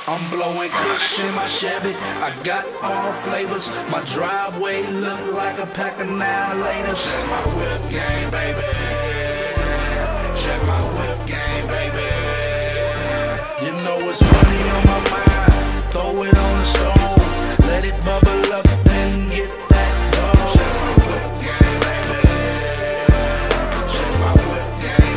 I'm blowing kush in my Chevy, I got all flavors. My driveway look like a pack of now-laters. Check my whip game, baby. Check my whip game, baby. You know it's money on my mind. Throw it on the stove, let it bubble up, then get that dough. Check my whip game, baby. Check my whip game,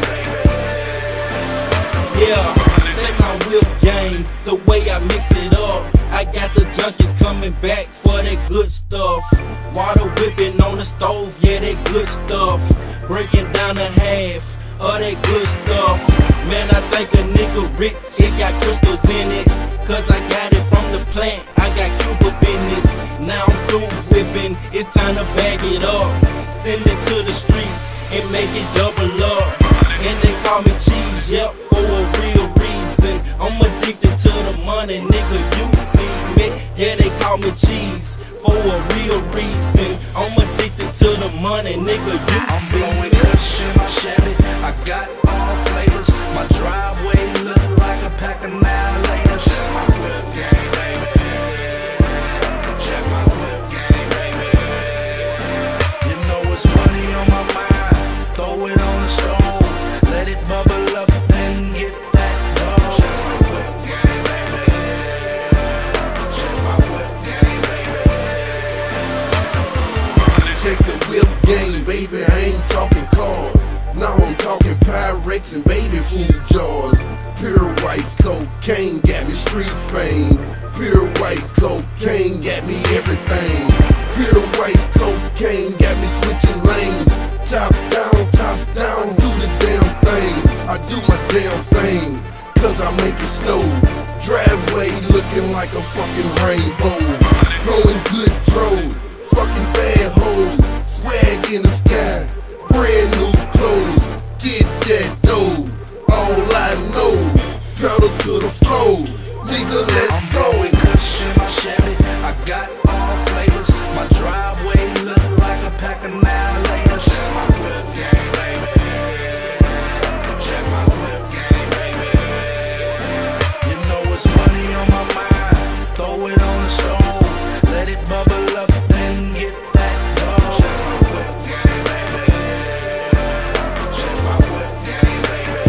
baby. Yeah. Check my whip game, the way I mix it up. I got the junkies coming back for that good stuff. Water whipping on the stove, yeah, that good stuff. Breaking down the half of that good stuff. Man, I think a nigga rich, it got crystals in it. Cause I got it from the plant, I got Cuba business. Now I'm through whipping, it's time to bag it up. Send it to the streets and make it double up. And they call me Cheezz, yep, for a real reason. I'm addicted to the money, nigga, you see me. Yeah, they call me Cheezz, for a real reason. I'm addicted to the money, nigga, you see me. I'm blowing kush in my Chevy, I got all flavors. My driveway look like a pack of now-laters. Check my whip game, baby. Check my whip game, baby. You know it's money on my mind. Throw it on the stove, let it bubble up, then get that dough. Check my whip game, baby. Check my whip game, baby. Check the whip game, baby. I ain't talking cars. Now I'm talking Pyrex and baby food jars. Pure white cocaine got me street fame. Pure white cocaine got me everything. Pure white cocaine got me switching lanes. Top down, do the damn thing. I do my damn thing, cause I make it snow. Driveway looking like a fucking rainbow. Blowing good drove, fucking bad hoes. Swag in the sky, brand new clothes. Get that dough, all I know. Pedal to the floor, nigga, let's go. I'm blowing kush in my Chevy, I got all flavors. My driveway look like a pack of now-laters. Check my whip game, baby. Check my whip game, baby. You know it's money on my mind. Throw it on the stove, let it bubble up, then get that dough. Check my whip game, baby. Check my whip game, baby.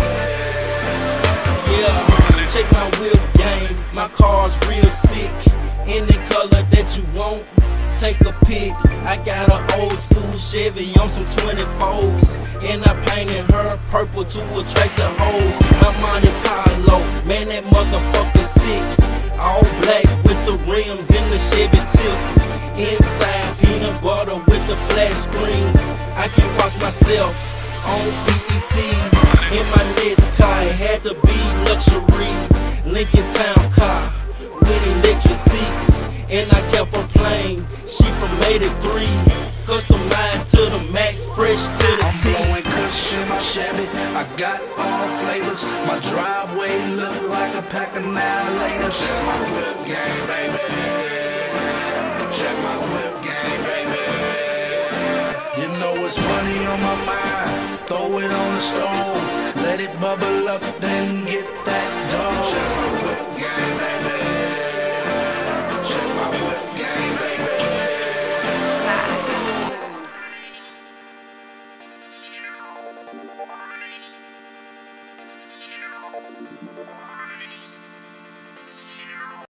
Yeah, check my whip game, my car's real sick. Any color that you want, take a pic. I got an old school Chevy on some 24s, and I painted her purple to attract the hoes. My Monte Carlo, man, that motherfucker sick. All black with the rims and the Chevy tips. Inside peanut butter with the flash screens. I can watch myself on BET. In my next car, it had to be luxury. Lincoln Town car with electric seats. And I kept her playing, she from 83. Customized to the max, fresh to the I'm T. blowing kush in my Chevy, I got all flavors. My driveway look like a pack of now-laters. Check my whip game, baby. Check my whip game, baby. You know it's money on my mind. Throw it on the stove, let it bubble up, then get that